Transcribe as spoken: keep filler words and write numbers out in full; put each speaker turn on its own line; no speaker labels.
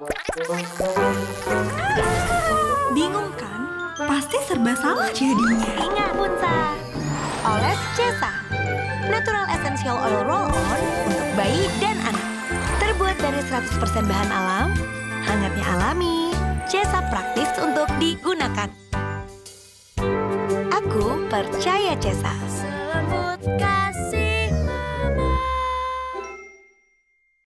Bingung kan? Pasti serba salah jadinya.
Ingat, Punsa. Oles Cesa. Natural Essential Oil Roll-On untuk bayi dan anak. Terbuat dari seratus persen bahan alam, hangatnya alami. Cesa praktis untuk digunakan. Aku percaya Cesa.
Selembut kasih.